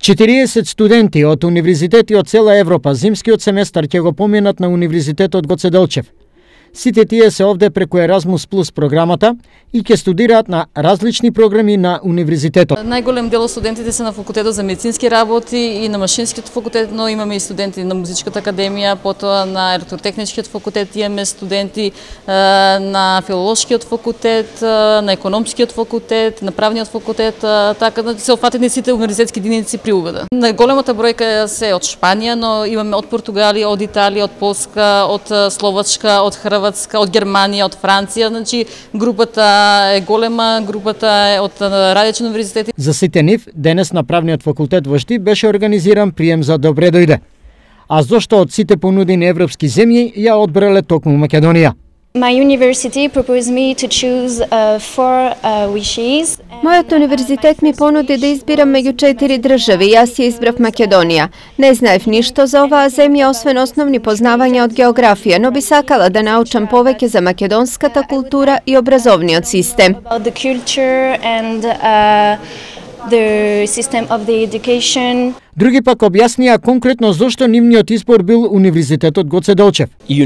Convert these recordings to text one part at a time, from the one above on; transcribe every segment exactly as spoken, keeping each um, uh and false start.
четириесет студенти од универзитети од цела Европа зимскиот семестар ќе го поминат на Универзитетот Гоце Делчев. Сите тие се овде преку Еразмус плюс програмата и ќе студираат на различни програми на универзитетот. Најголем дел од студентите се на факултетот за медицински работи и на машинскиот факултет, но имаме и студенти на музичката академија, потоа на електротехничкиот факултет, имаме студенти на филолошкиот факултет, на економскиот факултет, на правниот факултет, така да се опфатени сите универзитетски единици при угода. Најголемата бројка се од Шпанија, но имаме од Португалија, од Италија, од Полска, од Словачка, од Хрватска, од Германија, од Франција, значи групата е голема, групата е од различни универзитети. За сите нив, денес на правниот факултет во Штип беше организиран прием за добре дојде. А зошто од сите понудени европски земји ја одбрале токму Македонија? My university proposed me to choose uh, four uh, wishes. Мојот универзитет ми понуди да избирам меѓу четири држави. Јас ја избрав Македонија. Не знаев ништо за оваа земја освен основни познавања од географија, но би сакала да научам повеќе за македонската култура и образовниот систем. About the culture and uh, the system of the education. Други пак објаснија конкретно зошто нивниот избор бил Универзитетот Гоце Делчев.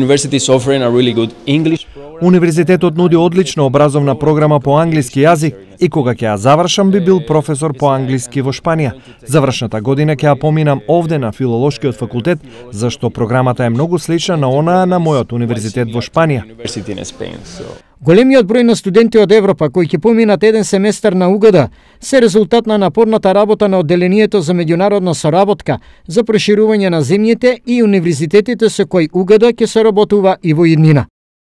Универзитетот нуди одлична образовна програма по англиски јазик и кога ќе ја завршам би бил професор по англиски во Шпанија. Завршната година ќе ја поминам овде на филолошкиот факултет, зашто програмата е многу слична на онаа на мојот универзитет во Шпанија. Големиот број на студенти од Европа кои ќе поминат еден семестар на У Г Д се резултат на напорната работа на одделението за меѓународна соработка за проширување на земјите и универзитетите со кои У Г Д ќе соработува и во иднина.